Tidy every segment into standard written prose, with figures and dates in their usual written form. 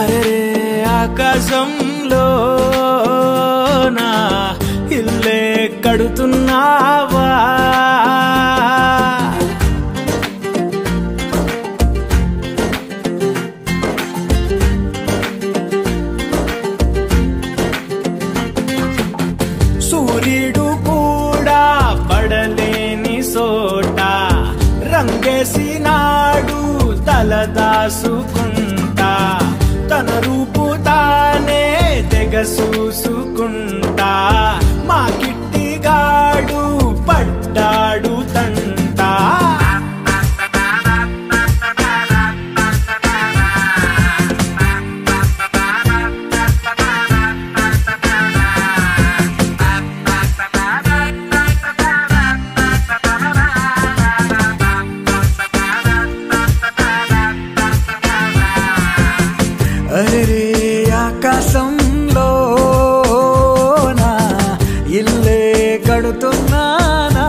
అరే ఆకాశంలో నా ఇల్లే కడుతున్నావా సూర్యుడు కూడా పడలేని సోట రంగేసినాడు తలదాసుకుంటా తన రూపు తానే తెగ చూసుకుంటా మా కిట్టిగాడు పడ్డాడు తంటా అరే ఆకాశంలో నా ఇల్లే కడుతున్నానా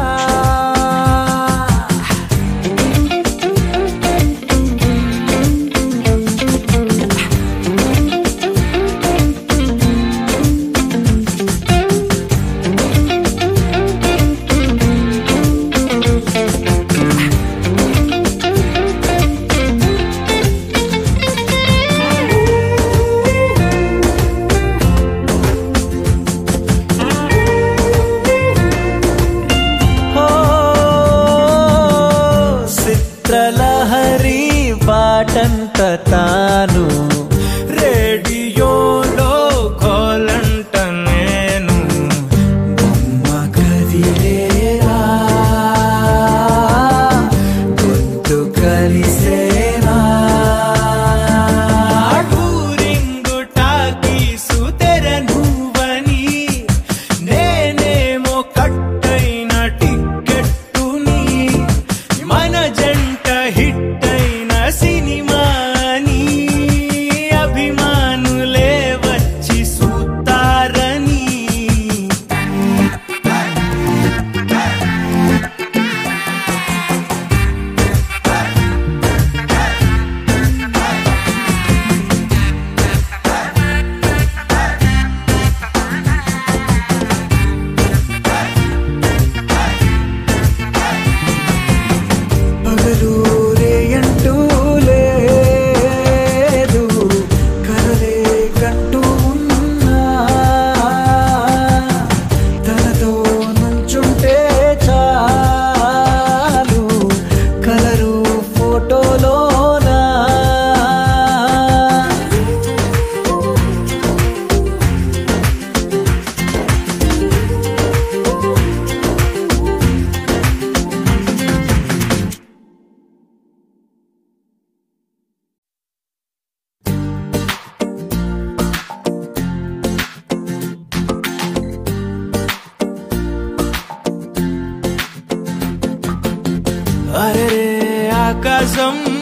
చిత్రలహరి పాటంత తాను రేడియోలో కోలంట నేను బొమ్మ కదిలేరా గుర్తు కలిసేరా టూరింగు టాకీసు తెర నువ్వని నేనేమో కట్టైన టిక్కెట్టుని మన జంట హిట్ అయిన సినిమాని అభిమానులే వచ్చి చూస్తారని పగలు రేయంటూ లేదు కలలే కంటూ ఉన్నా తనతో నుంచుంటే చాలు కలరు ఫోటోలోనా అరే ఆకాశం